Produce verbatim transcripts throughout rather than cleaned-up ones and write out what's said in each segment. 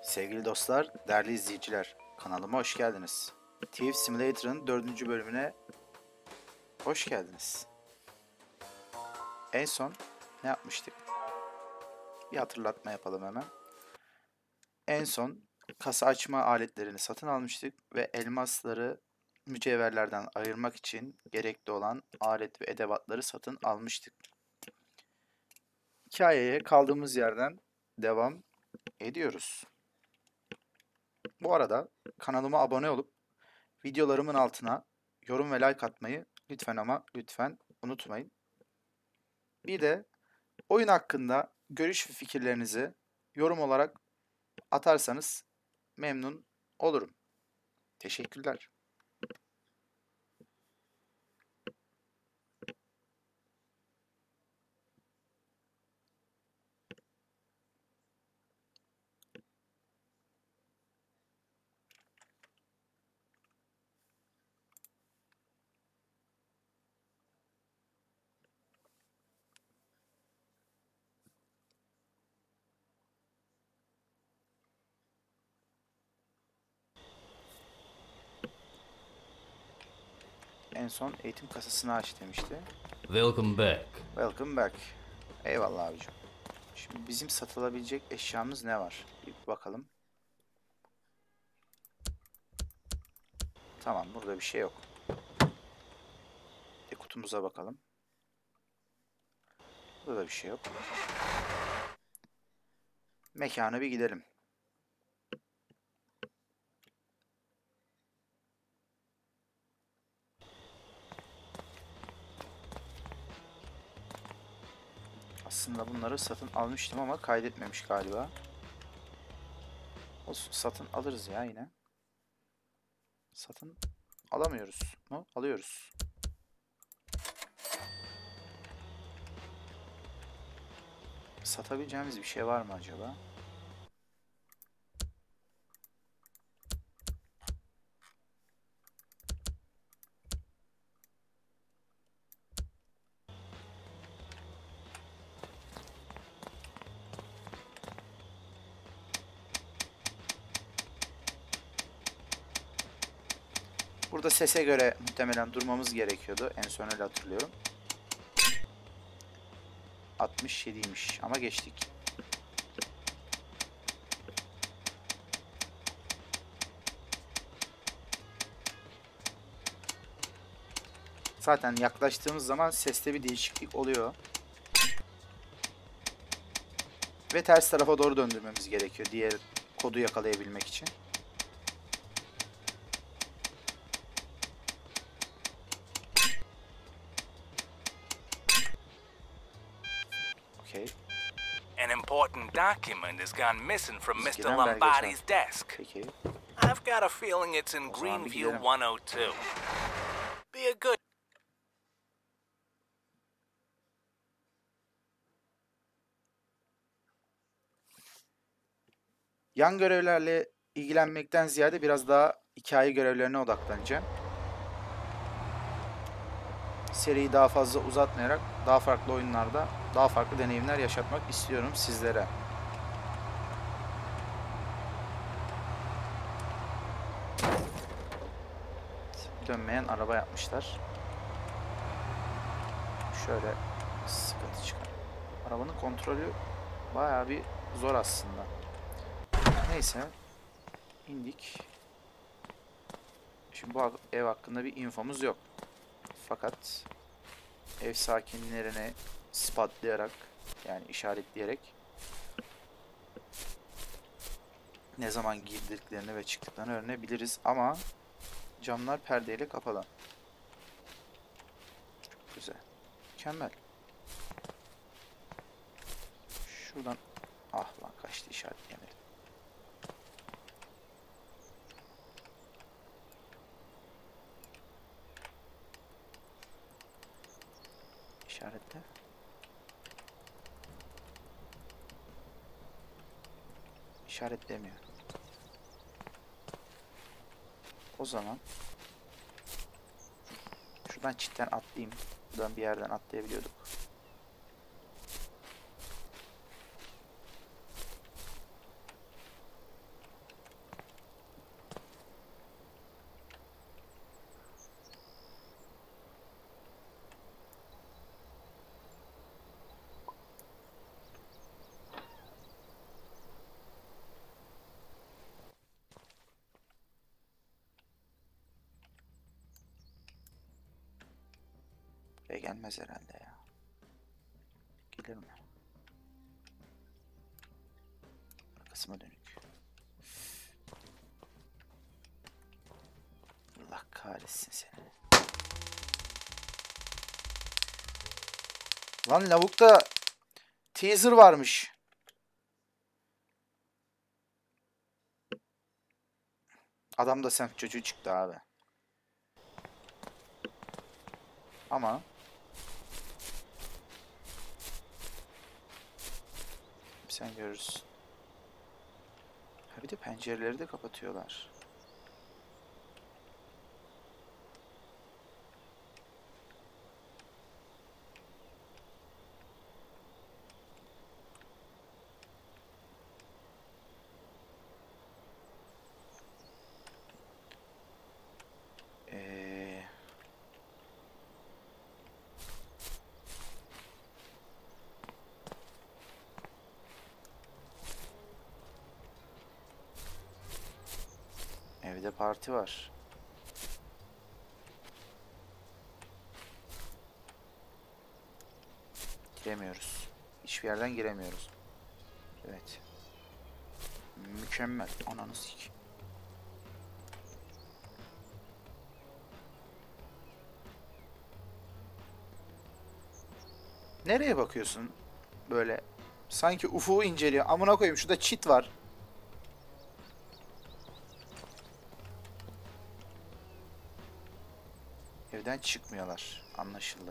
Sevgili dostlar, değerli izleyiciler, kanalıma hoş geldiniz. Thief Simulator'ın dördüncü bölümüne hoş geldiniz. En son ne yapmıştık? Bir hatırlatma yapalım hemen. En son kasa açma aletlerini satın almıştık ve elmasları mücevherlerden ayırmak için gerekli olan alet ve edevatları satın almıştık. Hikayeye kaldığımız yerden devam ediyoruz. Bu arada kanalıma abone olup videolarımın altına yorum ve like atmayı lütfen ama lütfen unutmayın. Bir de oyun hakkında görüş ve fikirlerinizi yorum olarak atarsanız memnun olurum. Teşekkürler. En son eğitim kasasını aç demişti. Welcome back. Welcome back. Eyvallah abicim. Şimdi bizim satılabilecek eşyamız ne var? Bir bakalım. Tamam, burada bir şey yok. Bir kutumuza bakalım. Burada bir şey yok. Mekana bir gidelim. Aslında bunları satın almıştım ama kaydetmemiş galiba. Olsun, satın alırız ya yine. Satın alamıyoruz mu? Alıyoruz. Satabileceğimiz bir şey var mı acaba? Burada sese göre muhtemelen durmamız gerekiyordu. En son öyle hatırlıyorum. altmış yediymiş ama geçtik. Zaten yaklaştığımız zaman seste bir değişiklik oluyor. Ve ters tarafa doğru döndürmemiz gerekiyor diğer kodu yakalayabilmek için. Okay. An important document has gone missing from Mister Gelen belge Lombardi's çarptı. desk. Peki. I've got a feeling it's in O zaman bir Greenview gidelim. one oh two. Be a good... Yan görevlerle ilgilenmekten ziyade biraz daha hikaye görevlerine odaklanacağım. Seriyi daha fazla uzatmayarak daha farklı oyunlarda daha farklı deneyimler yaşatmak istiyorum sizlere. Dönmeyen araba yapmışlar. Şöyle sıkıntı çıkar. Arabanın kontrolü bayağı bir zor aslında. Neyse. İndik. Şimdi bu ev hakkında bir infomuz yok. Fakat ev sakinlerini spotlayarak, yani işaretleyerek ne zaman girdiklerini ve çıktıklarını öğrenebiliriz ama camlar perdeyle kapalı. Çok güzel. Mükemmel. Şuradan ah lan kaçtı, işaretleyemedim. İşaretle. İşaretlemiyor. O zaman şuradan çitten atlayayım. Buradan bir yerden atlayabiliyorduk. gelmez herhalde ya. Gelir mi? Arkasıma dönük. Allah kahretsin seni. Lan lavukta teaser varmış. Adam da sen çocuğu çıktı abi. Ama sen görürsün. Ha bir de pencereleri de kapatıyorlar. Ee, evde parti var. Giremiyoruz. Hiçbir yerden giremiyoruz. Evet. Mükemmel. Ananı sik. Nereye bakıyorsun? Böyle sanki ufuğu inceliyor. Amına koyayım şurada çit var. Evden çıkmıyorlar. Anlaşıldı.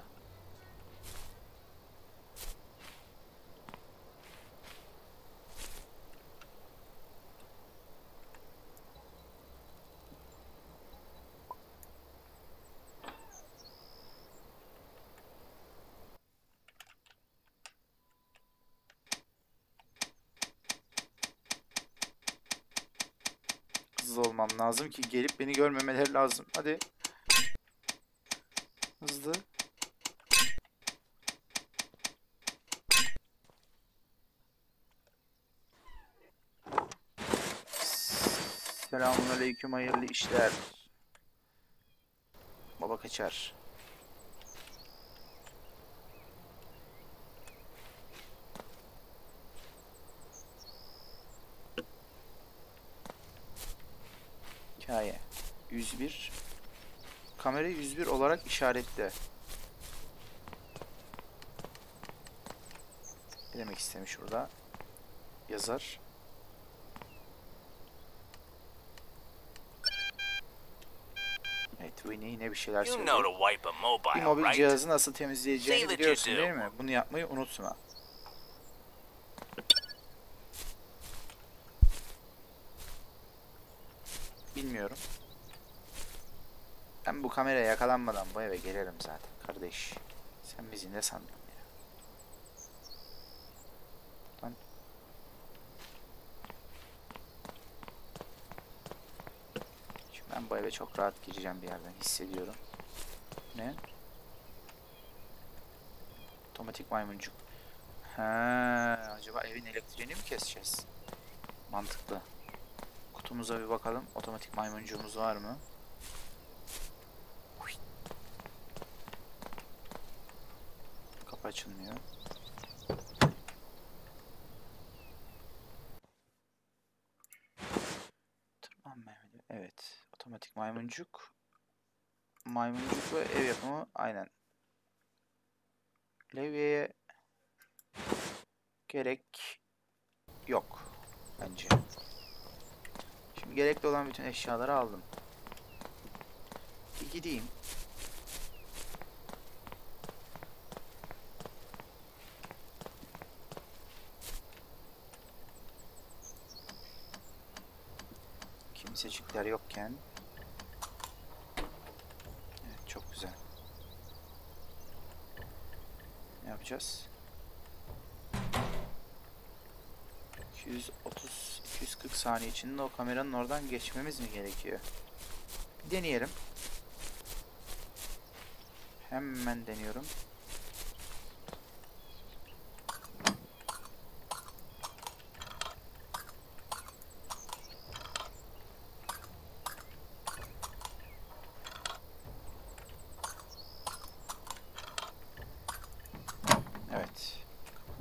Hızlı olmam lazım ki gelip beni görmemeleri lazım. Hadi. Hızlı. Selamünaleyküm, hayırlı işler. Baba kaçar. Hikaye. yüz bir. Kamerayı yüz bir olarak işaretle. Ne demek istemiş burada? Yazar. Evet, Winnie yine bir şeyler You know söylüyor. to wipe a Bir mobile, mobil right? cihazı nasıl Say temizleyeceğini that you biliyorsun do. değil mi? Bunu yapmayı unutma. Bilmiyorum. Ben bu kameraya yakalanmadan bu eve gelirim zaten kardeş. Sen bizi ne sandın ya? Lan. Şimdi ben bu eve çok rahat gireceğim bir yerden hissediyorum. Ne? Otomatik maymuncuk. Ha, acaba evin elektriğini mi keseceğiz? Mantıklı. Kutumuza bir bakalım. Otomatik maymuncuğumuz var mı? Kapı açılmıyor. Tırman Mehmet'i. Evet. Otomatik maymuncuk. Maymuncuk ve ev yapımı. Aynen. Levyeye gerek yok. Bence. Şimdi gerekli olan bütün eşyaları aldım. Bir gideyim. Kimsecikler yokken. Evet, çok güzel. Ne yapacağız? iki yüz otuz iki yüz kırk saniye içinde o kameranın oradan geçmemiz mi gerekiyor? Bir deneyelim. Hemen deniyorum.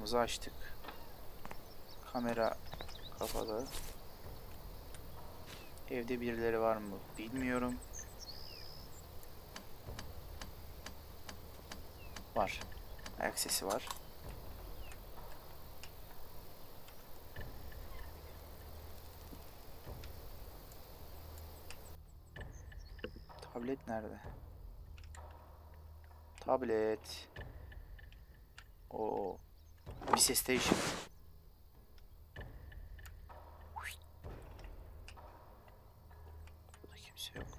Camımızı açtık. Kamera kapalı. Evde birileri var mı bilmiyorum. Var. Ayak sesi var. Tablet nerede? Tablet. Oo. Bir ses station. Burada kimse yok.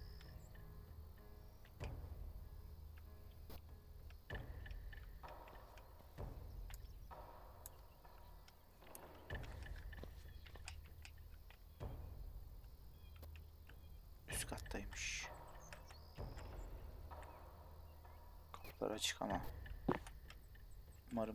Üst kattaymış. Kapılar açık ama. Umarım.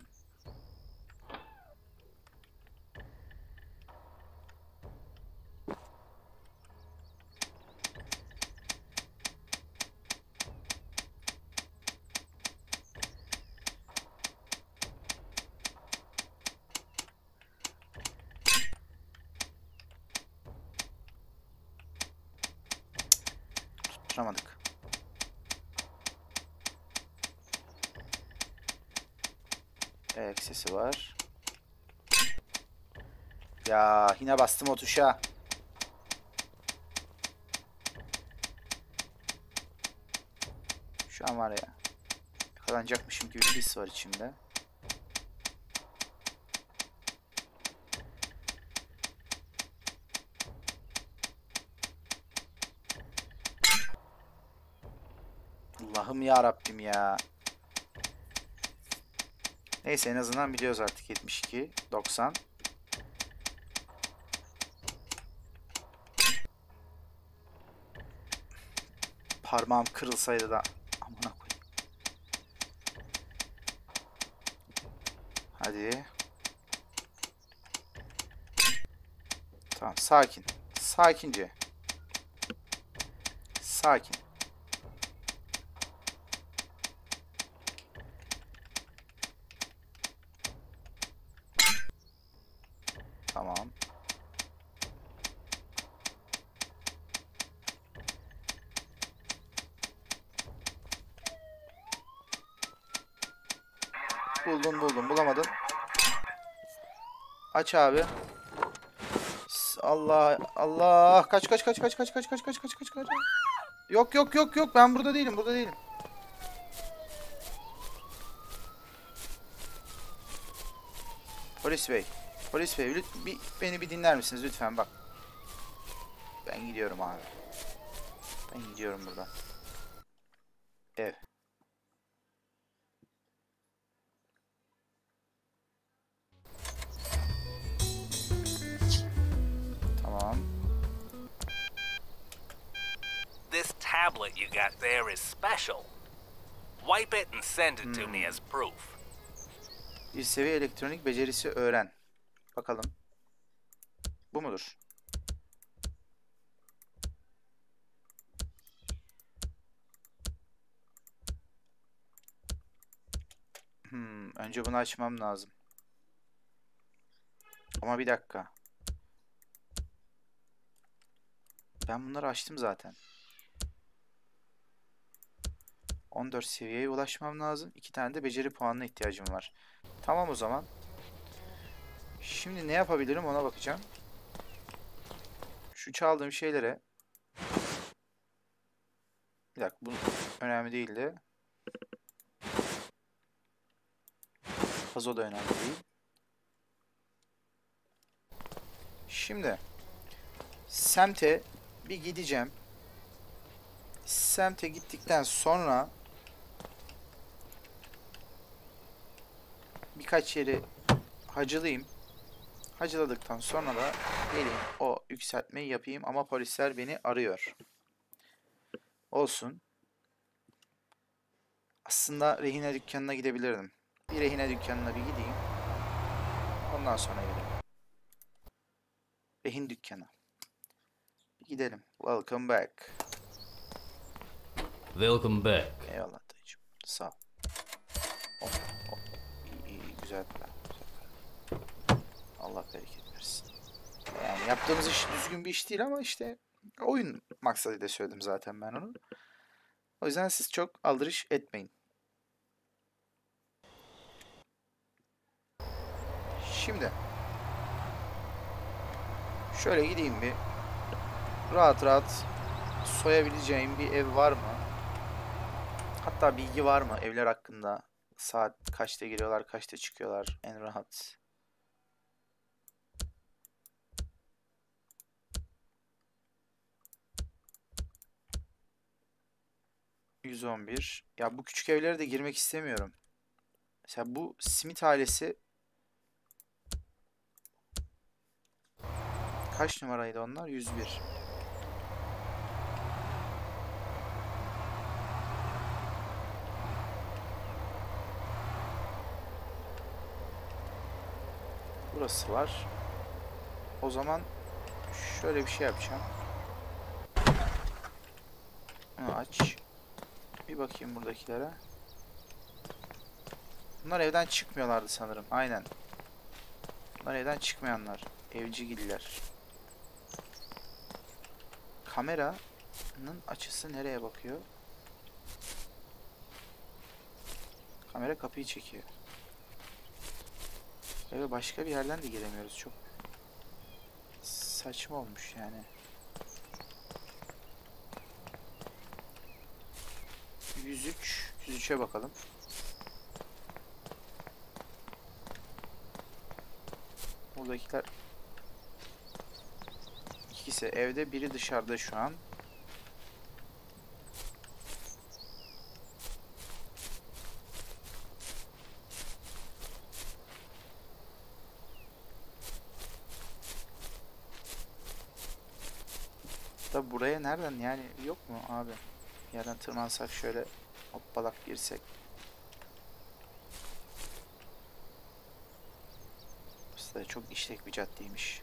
Tutturamadık. Ayak sesi var. Ya yine bastım o tuşa. Şu an var ya. Yakalanacakmışım gibi bir his var içimde. Allah'ım ya Rabbim ya. Neyse en azından biliyoruz artık yetmiş iki doksan. Parmağım kırılsaydı da amına koyayım. Hadi. Tamam sakin. Sakince. Sakin. Tamam. Buldun buldun bulamadın. Aç abi. Allah Allah kaç kaç kaç kaç kaç kaç kaç kaç kaç kaç kaç. Yok yok yok yok ben burada değilim burada değilim. Polis bey. Polis bey lütfen bir, beni bir dinler misiniz lütfen bak. Ben gidiyorum abi. Ben gidiyorum buradan. Ev. Tamam. This tablet you got there is special. Wipe it and send it to me as proof. Bir seviye elektronik becerisi öğren. Bakalım. Bu mudur? Hmm, önce bunu açmam lazım. Ama bir dakika. Ben bunları açtım zaten. on dört seviyeye ulaşmam lazım. iki tane de beceri puanına ihtiyacım var. Tamam o zaman. Şimdi ne yapabilirim ona bakacağım. Şu çaldığım şeylere. Bir dakika bu önemli değildi. Fazo da önemli değil. Şimdi semte bir gideceğim. Semte gittikten sonra birkaç yeri hacılayayım. Hacıladıktan sonra da geleyim o yükseltmeyi yapayım ama polisler beni arıyor. Olsun. Aslında rehine dükkanına gidebilirdim. Bir rehine dükkanına bir gideyim. Ondan sonra geleyim. Rehin dükkanı. Bir gidelim. Welcome back. Welcome back. Eyvallah dayıcım. Sağ ol. Hop, hop. İyi, iyi, güzel plan. Allah bereket versin. Yani yaptığımız iş düzgün bir iş değil ama işte oyun maksadıyla söyledim zaten ben onu. O yüzden siz çok aldırış etmeyin. Şimdi şöyle gideyim bir. Rahat rahat soyabileceğim bir ev var mı? Hatta bilgi var mı evler hakkında? Saat kaçta giriyorlar, kaçta çıkıyorlar en rahat. yüz on bir. Ya bu küçük evlere de girmek istemiyorum. Mesela bu Smith ailesi kaç numaraydı onlar? yüz bir. Burası var. O zaman şöyle bir şey yapacağım. Bunu aç. Bir bakayım buradakilere. Bunlar evden çıkmıyorlardı sanırım. Aynen. Bunlar evden çıkmayanlar. Evcigiller. Kameranın açısı nereye bakıyor? Kamera kapıyı çekiyor. Eve başka bir yerden de giremiyoruz. Çok saçma olmuş yani. yüz üç. yüz üçe bakalım. Buradakiler ikisi evde, biri dışarıda şu an. Da buraya nereden yani yok mu abi? Bir yerden tırmansak şöyle hoppalak girsek. Burası da çok işlek bir caddeymiş.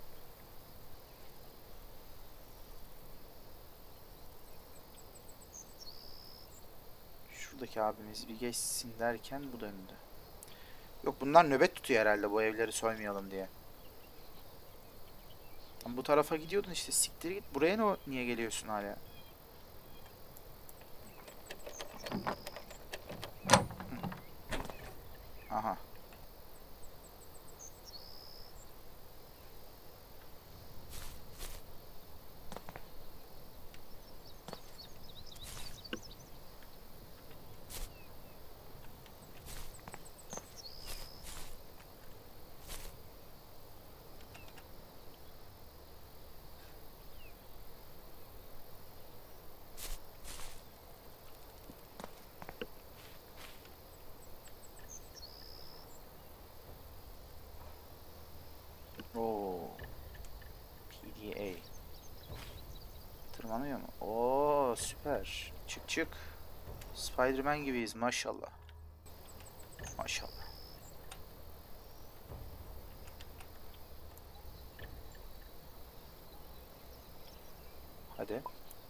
Şuradaki abimiz bir geçsin derken bu döndü. Yok bunlar nöbet tutuyor herhalde bu evleri soymayalım diye. Ama bu tarafa gidiyordun işte siktir git. Buraya ne, niye geliyorsun hala? Aha. Oo. P D A. Tırmanıyor mu? Oo süper. Çık çık. Spider-Man gibiyiz maşallah. Maşallah. Hadi.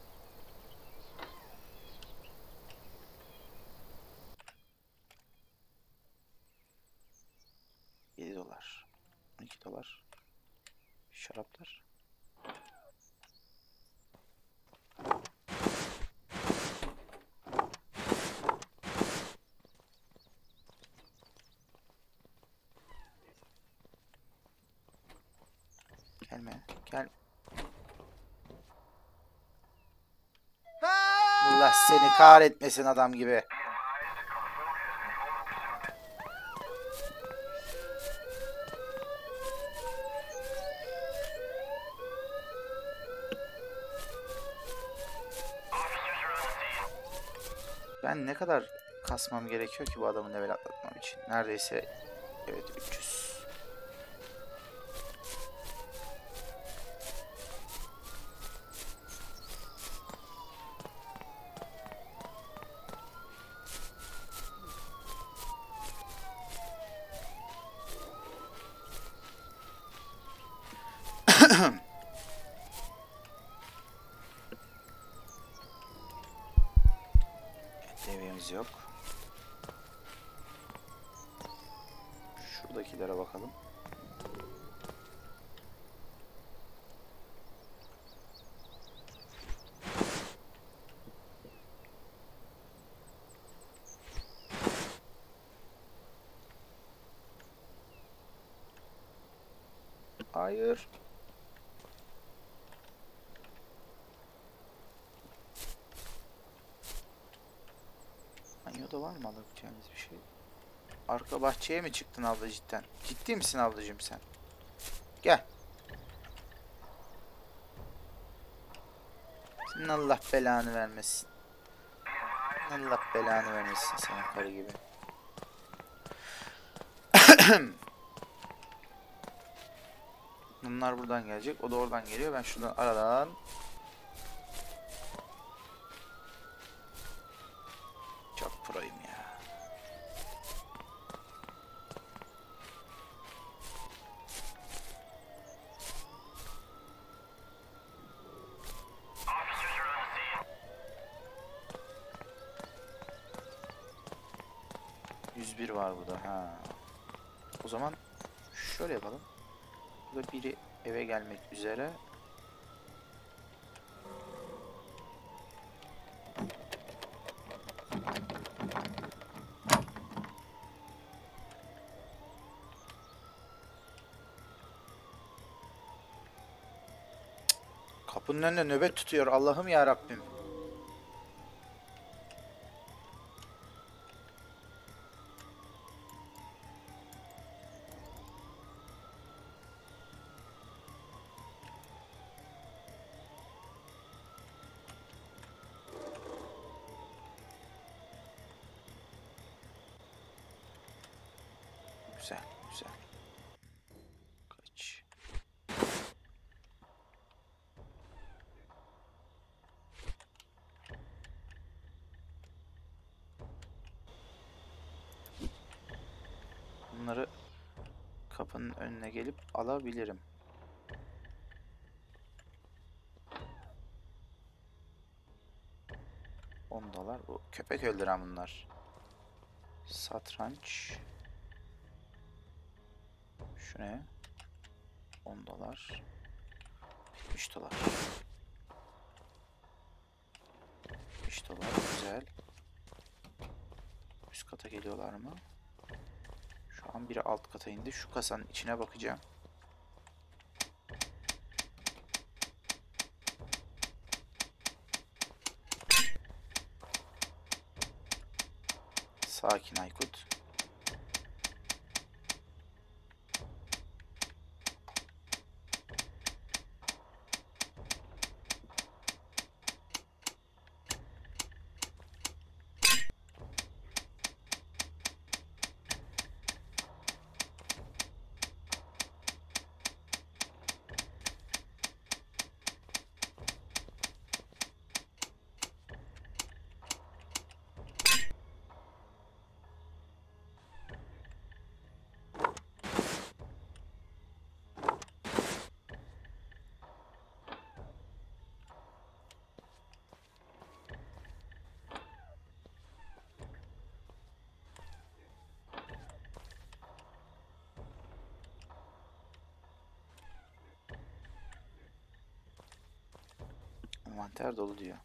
yedi dolar. on iki dolar. Şaraplar. Gelme. Gel. Allah seni kahretmesin adam gibi. Ben ne kadar kasmam gerekiyor ki bu adamı level atlatmam için? Neredeyse evet üç yüz. Devemiz yok. Şuradakilere bakalım. Hayır. Banyoda var mı alabileceğimiz bir şey? Arka bahçeye mi çıktın abla cidden? Ciddi misin ablacığım sen? Gel. Senin Allah belanı vermesin. Allah belanı vermesin senin karı gibi. Bunlar buradan gelecek. O da oradan geliyor. Ben şuradan aradan çok proyum ya. yüz bir var burada. Ha. O zaman şöyle yapalım. Burada biri eve gelmek üzere. Kapının önünde nöbet tutuyor. Allah'ım ya Rabbim. Güzel, güzel. Kaç. Bunları kapının önüne gelip alabilirim. on dolar. Bu köpek öldüren bunlar. Satranç. Şu ne? on dolar. üç dolar. üç dolar. Güzel. Üst kata geliyorlar mı? Şu an biri alt kata indi. Şu kasanın içine bakacağım. Sakin Aykut. Envanter dolu diyor.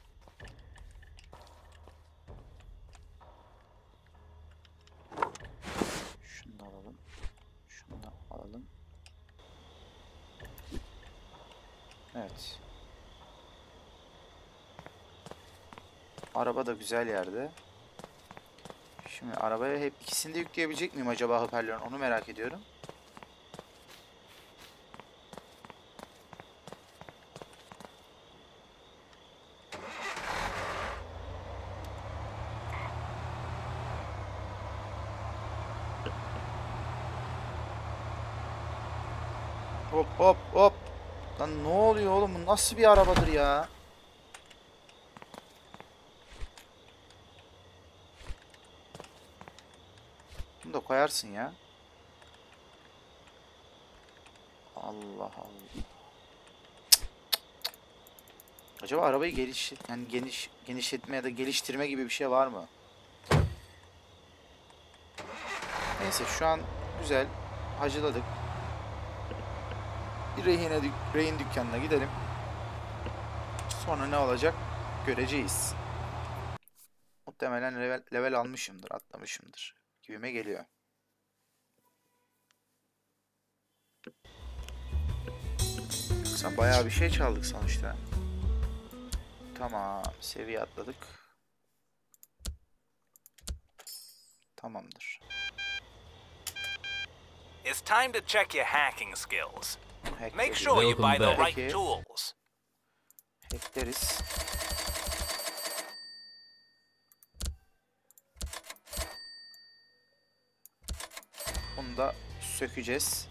Şunu da alalım. Şunu da alalım. Evet. Araba da güzel yerde. Şimdi arabaya hep ikisini de yükleyebilecek miyim acaba hoparlörün? Onu merak ediyorum. Hop hop hop. Lan ne oluyor oğlum? Bu nasıl bir arabadır ya? Bunu da koyarsın ya. Allah Allah. Acaba arabayı geliş yani geniş genişletme ya da geliştirme gibi bir şey var mı? Neyse şu an güzel hacıladık. Bir rehine dük rehin dükkanına gidelim. Sonra ne olacak göreceğiz. Muhtemelen level, level almışımdır, atlamışımdır gibime geliyor. Sen bayağı bir şey çaldık sonuçta. Tamam, seviye atladık. Tamamdır. It's time to check your hacking skills. Hack Make dedi. sure you Welcome buy the back. right Peki. tools. Hackleriz. Bunu da sökeceğiz.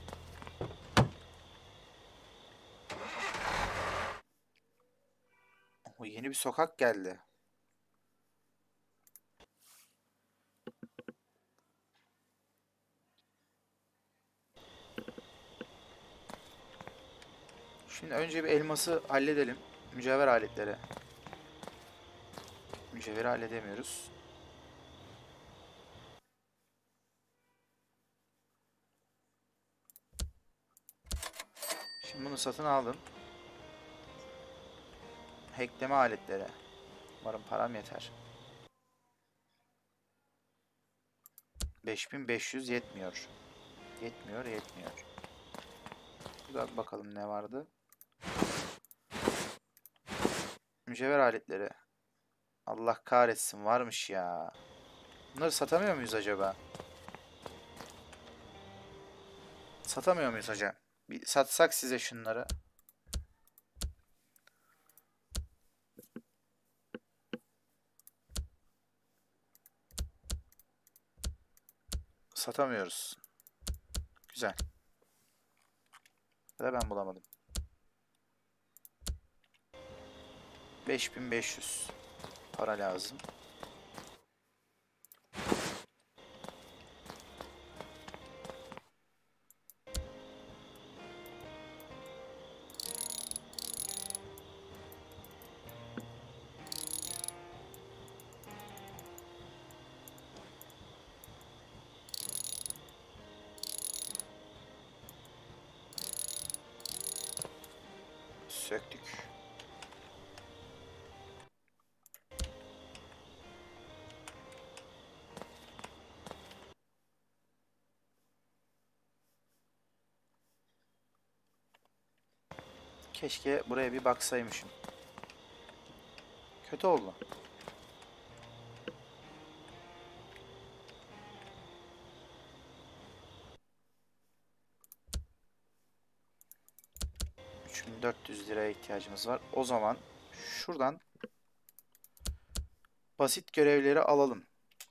O yeni bir sokak geldi. Şimdi önce bir elması halledelim. Mücevher aletleri. Mücevheri halledemiyoruz. Şimdi bunu satın aldım. Hackleme aletleri. Umarım param yeter. beş bin beş yüz yetmiyor. Yetmiyor, yetmiyor. Burada bakalım ne vardı. Mücevher aletleri. Allah kahretsin, varmış ya. Bunları satamıyor muyuz acaba? Satamıyor muyuz hocam? Bir satsak size şunları. Satamıyoruz. Güzel. Ya da ben bulamadım. beş bin beş yüz para lazım. Söktük. Keşke buraya bir baksaymışım. Kötü oldu. üç bin dört yüz liraya ihtiyacımız var. O zaman şuradan basit görevleri alalım.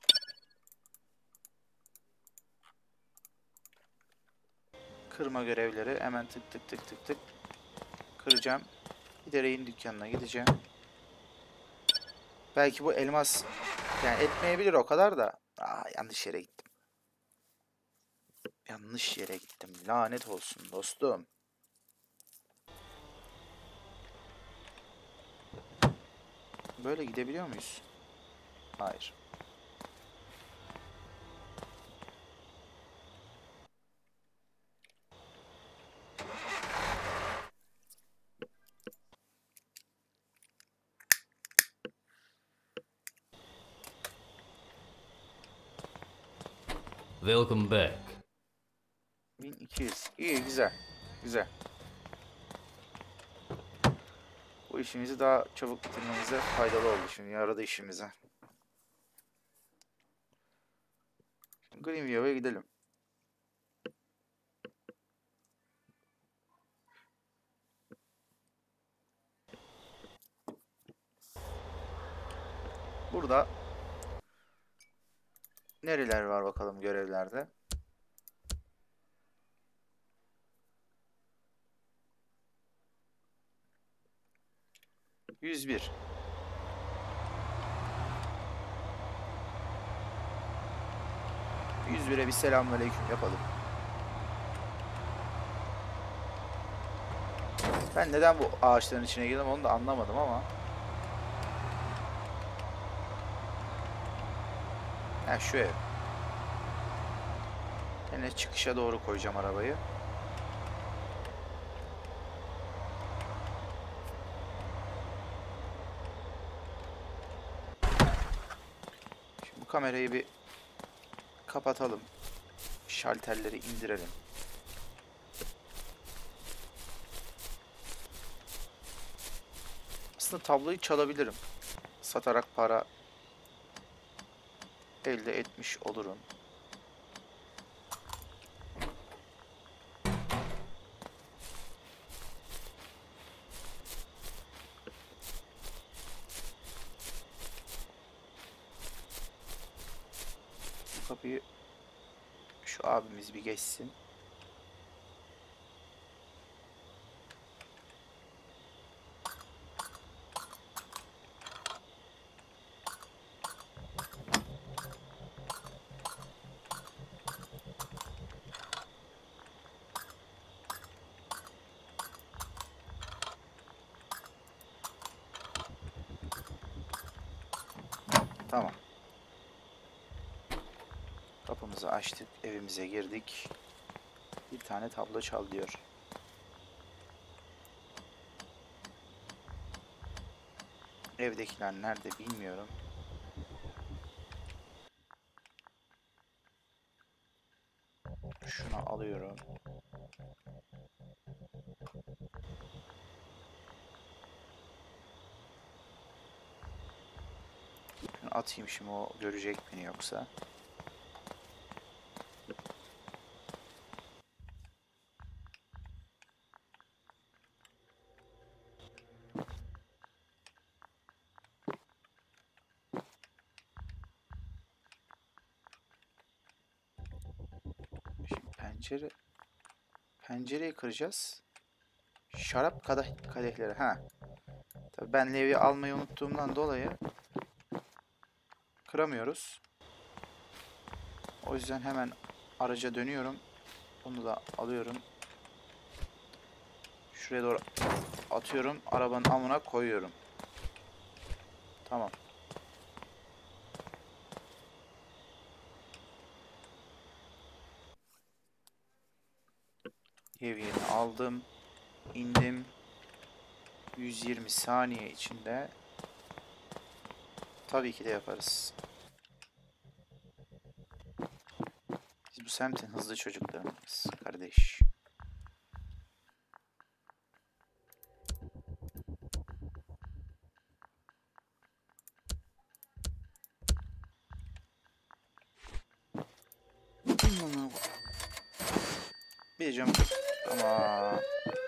Kırma görevleri hemen tık tık tık tık tık kıracağım. Bir de rehin dükkanına gideceğim. Belki bu elmas yani etmeyebilir o kadar da. Aa, yanlış yere gittim. Yanlış yere gittim. Lanet olsun dostum. Böyle gidebiliyor muyuz? Hayır. Welcome back. bin iki yüz. İyi, güzel. Güzel. Bu işimizi daha çabuk bitirmemize faydalı oldu şimdi. Yaradı işimize. Greenview'a gidelim. Burada nereler var bakalım görevlerde? yüz bir. yüz bire bir selamünaleyküm yapalım. Ben neden bu ağaçların içine girdim onu da anlamadım ama. Ha, şu ev. Yine çıkışa doğru koyacağım arabayı. Şimdi bu kamerayı bir kapatalım. Şalterleri indirelim. Aslında tabloyu çalabilirim. Satarak para elde etmiş olurum. Bu kapıyı şu abimiz bir geçsin. Tamam. Kapımızı açtık, evimize girdik. Bir tane tablo çal diyor. Evdekiler nerede bilmiyorum. Şunu alıyorum. Şunu atayım, şimdi o görecek beni yoksa. Şimdi pencere pencereyi kıracağız. Şarap kadeh kadehleri. Ha. Tabii ben levye almayı unuttuğumdan dolayı kıramıyoruz. O yüzden hemen araca dönüyorum. Bunu da alıyorum. Şuraya doğru atıyorum. Arabanın amına koyuyorum. Tamam. Levyeni aldım. İndim. yüz yirmi saniye içinde tabii ki de yaparız. Biz bu semtin hızlı çocuklarıyız kardeş. Bir cam. Tamam.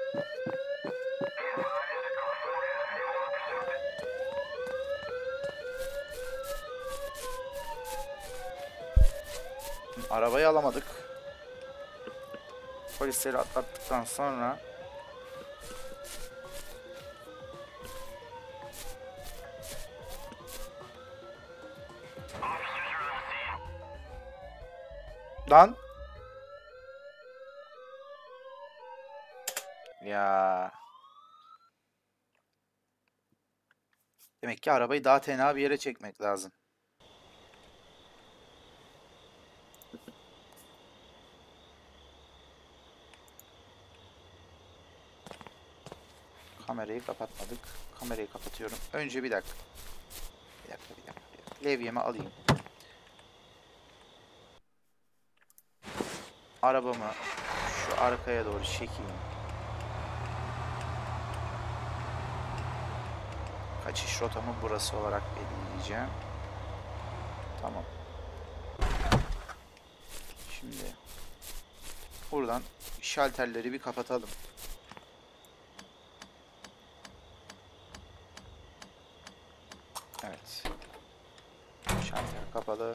Arabayı alamadık. Polisleri atlattıktan sonra lan ya, demek ki arabayı daha tenha bir yere çekmek lazım. Kamerayı kapatmadık. Kamerayı kapatıyorum. Önce bir dakika. Bir dakika, bir dakika. Bir dakika. Levyemi alayım. Arabamı şu arkaya doğru çekeyim. Kaçış rotamı burası olarak belirleyeceğim. Tamam. Şimdi buradan şalterleri bir kapatalım. Evet. Şalter kapalı.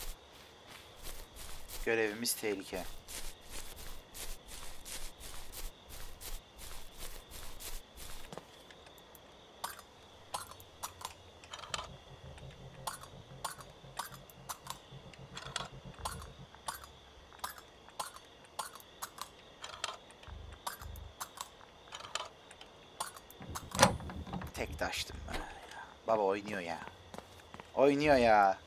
Görevimiz tehlike. Tek taştım ben. Baba oynuyor ya. Oynuyor ya.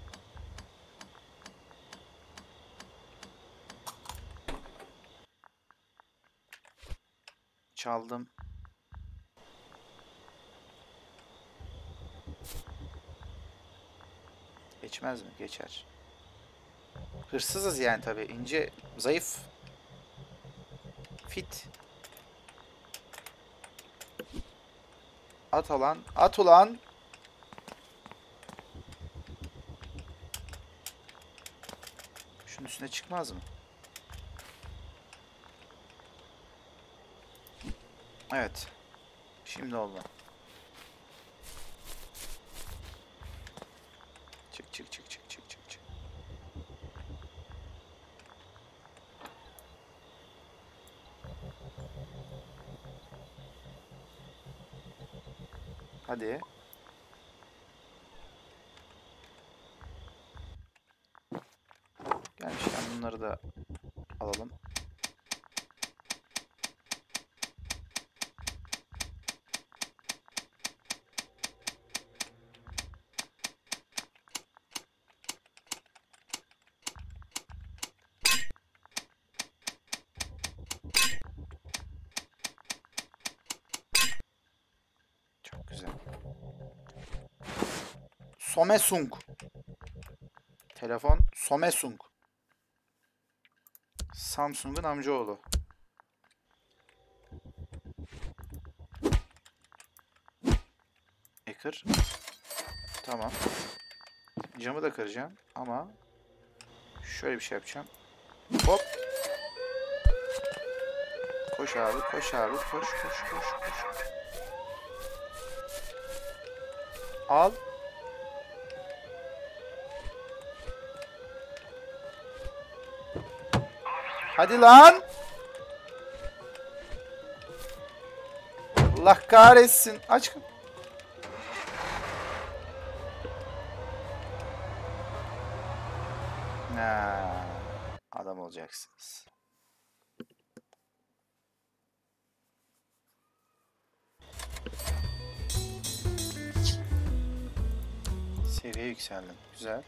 Çaldım. Geçmez mi? Geçer. Hırsızız yani tabii. İnce, zayıf. Fit. At ulan. At ulan. Şunun üstüne çıkmaz mı? Evet. Şimdi oldu. Çık çık çık çık çık çık çık. Hadi. Gelmişken bunları da alalım. Çok güzel. Samsung. Telefon Samsung. Samsung'un amcaoğlu. E kır. Tamam. Camı da kıracağım ama şöyle bir şey yapacağım. Hop. Koş abi, koş abi, koş, koş, koş, koş. Al. Hadi lan. Allah kahretsin. Aç. Ha, adam olacaksınız. Seviye yükseldim. Güzel.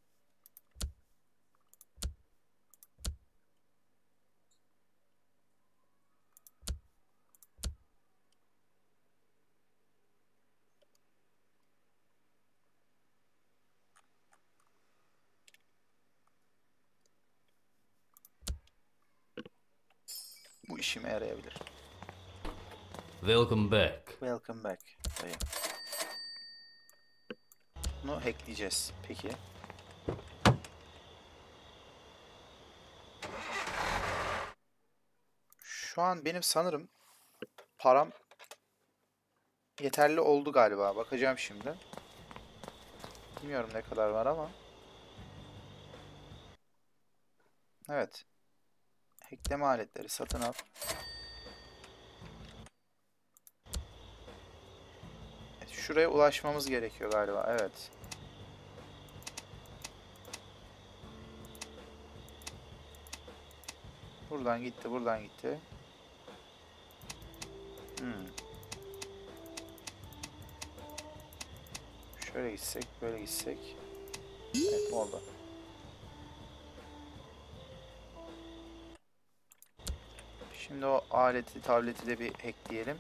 Bu işime yarayabilir. Welcome back. Welcome back. Dayı. Bunu hackleyeceğiz. Peki. Şu an benim sanırım param yeterli oldu galiba. Bakacağım şimdi. Bilmiyorum ne kadar var ama. Evet. Hackleme aletleri satın al. Evet, şuraya ulaşmamız gerekiyor galiba. Evet. Buradan gitti, buradan gitti. Hmm. Şöyle gitsek, böyle gitsek. Evet, oldu. Şimdi o aleti, tableti de bir hackleyelim.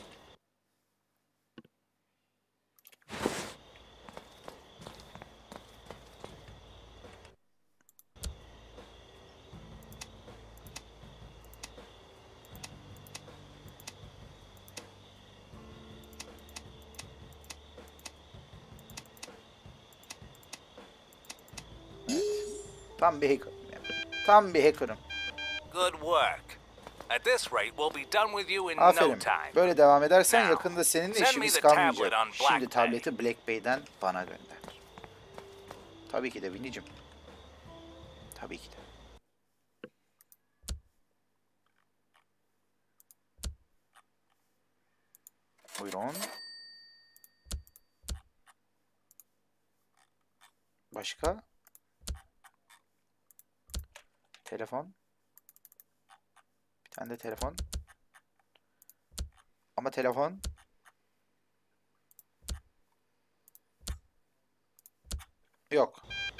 Tam bir hacker'ım ya. Tam bir hacker'ım. Good work. At this rate, we'll be done with you in no Aferin. time. Böyle devam edersen Now, yakında seninle send me işimiz the tablet kalmayacak. on Black Şimdi Bay. tableti Black Bay'den bana gönder. Tabii ki de Winnie'cim. Tabii ki de. Buyurun. Başka? Telefon. Bir tane de telefon. Ama telefon. Yok.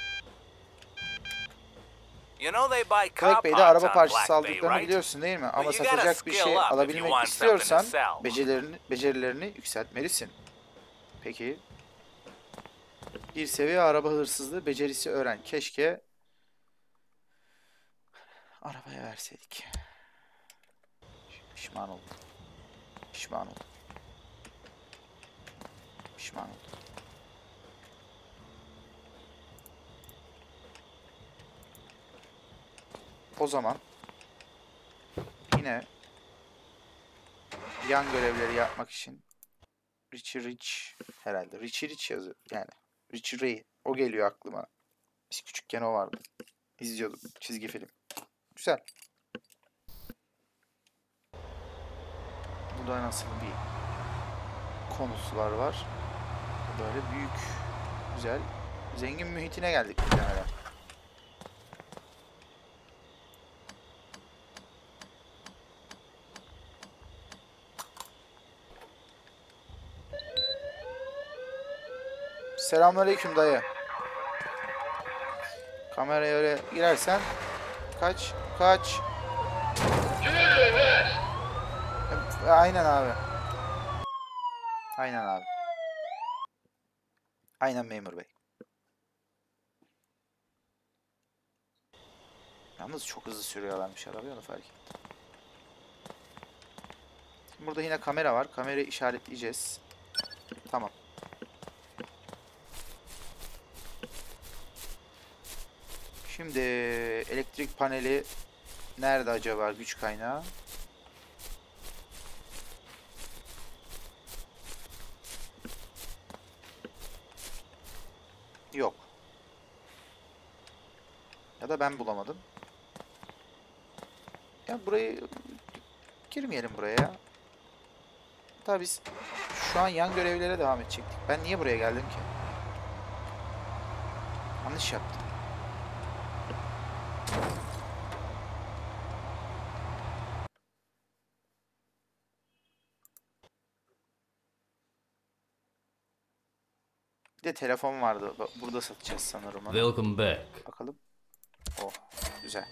You know they buy car Black Bay'de parts araba on parçası Black Bay, aldıklarını right? biliyorsun değil mi? Ama you gotta satacak bir skill şey up if you alabilmek want something to istiyorsan sell. becerilerini, becerilerini yükseltmelisin. Peki. Bir seviye araba hırsızlığı becerisi öğren. Keşke arabaya verseydik. Pişman oldum. Pişman oldum. Pişman oldum. O zaman yine yan görevleri yapmak için Richie Rich herhalde. Richie Rich yazıyor. Yani Richie Ray. O geliyor aklıma. Biz küçükken o vardı. İzliyordum. Çizgi film. Güzel. Burada nasıl bir konuslar var. Böyle büyük, güzel, zengin mühitine geldik muhtemelen. Selamünaleyküm dayı. Kameraya öyle girersen kaç, kaç. E, Aynen abi. Aynen abi. Aynen memur bey. Yalnız çok hızlı sürüyorlarmış arabayı, onu fark ettim. Şimdi burada yine kamera var. Kamerayı işaretleyeceğiz. Tamam. Şimdi elektrik paneli nerede acaba, güç kaynağı? Yok. Ya da ben bulamadım. Ya burayı girmeyelim buraya ya. Tabii biz şu an yan görevlere devam edecektik. Ben niye buraya geldim ki? Yanlış yaptım. Bir de telefon vardı. Ba- Burada satacağız sanırım onu. Welcome back. Bakalım. Oh, güzel.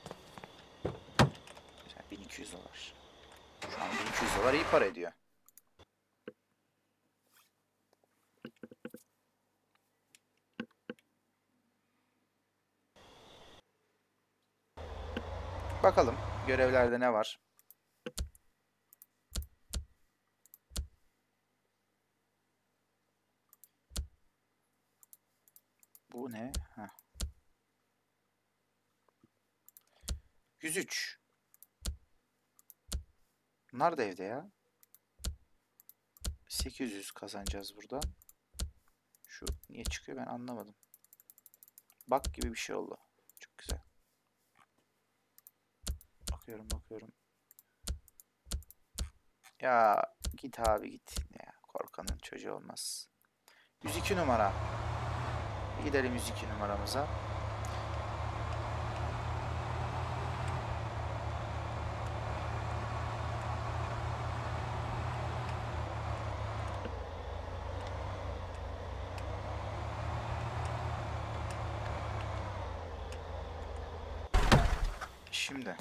Güzel, bin iki yüz dolar. Şu an bin iki yüz dolar iyi para ediyor. Bakalım görevlerde ne var? Bu ne? Heh. yüz üç. Bunlar da evde ya. sekiz yüz kazanacağız buradan. Şu niye çıkıyor ben anlamadım. Bak gibi bir şey oldu. Çok güzel. Bakıyorum bakıyorum. Ya git abi git. Ya, korkanın çocuğu olmaz. yüz iki numara. Gidelim yüz iki numaramıza. Şimdi.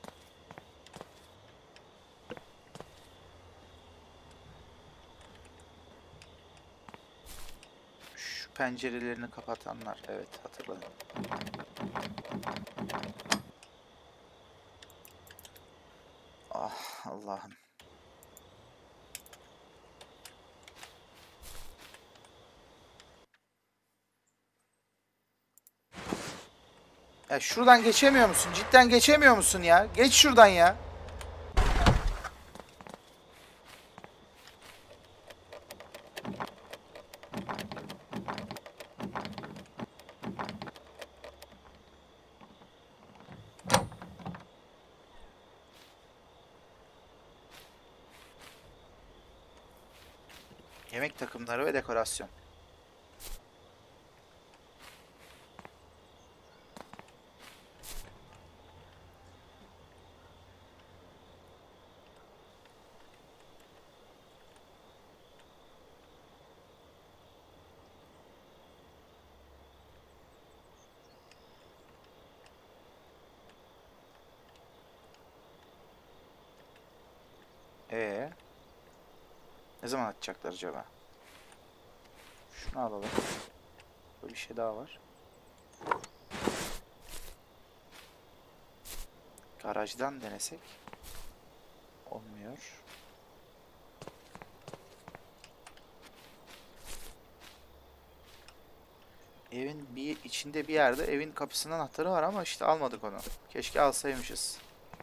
Şu pencerelerini kapatanlar. Evet hatırladım. Ah Allah'ım. Ya şuradan geçemiyor musun? Cidden geçemiyor musun ya? Geç şuradan ya. Yemek takımları ve dekorasyon. Ee, ne zaman atacaklar acaba? Şunu alalım. Böyle bir şey daha var. Garajdan denesek. Olmuyor. Evin bir içinde bir yerde evin kapısının anahtarı var ama işte almadık onu. Keşke alsaymışız.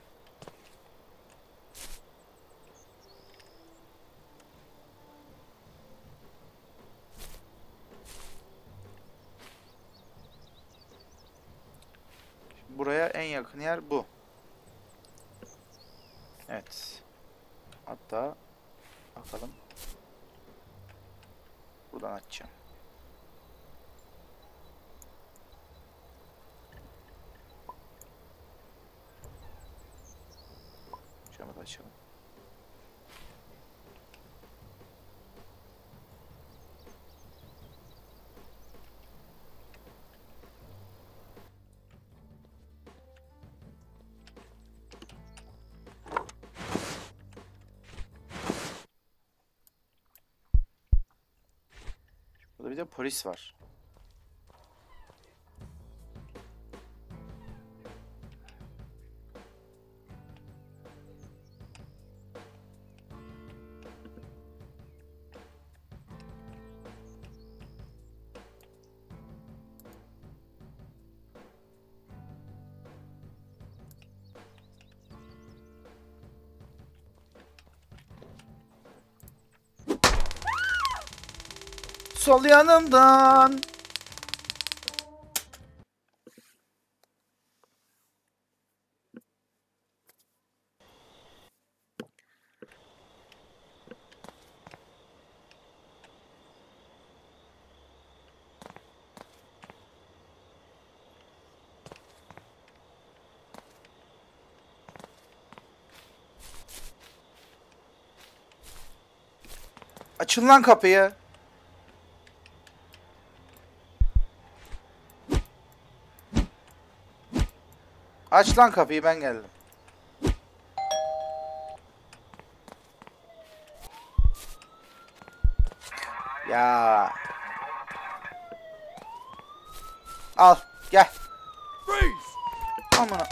Şimdi buraya en yakın yer bu. Evet. Hatta bakalım. Buradan açacağım. Camı da açalım. Burada bir de polis var. Sol yanımdan. Açın lan kapıyı. Aç lan kapıyı, ben geldim. Ya. Al gel. Amına.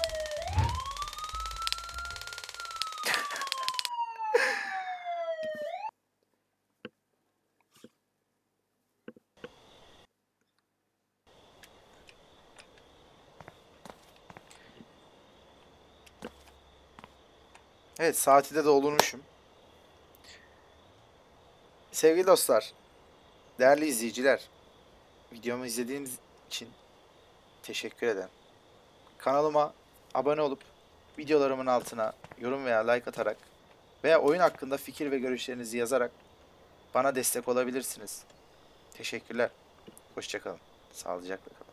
Evet, saati de doldurmuşum. Sevgili dostlar, değerli izleyiciler, videomu izlediğiniz için teşekkür ederim. Kanalıma abone olup videolarımın altına yorum veya like atarak veya oyun hakkında fikir ve görüşlerinizi yazarak bana destek olabilirsiniz. Teşekkürler. Hoşça kalın. Sağlıcakla kalın.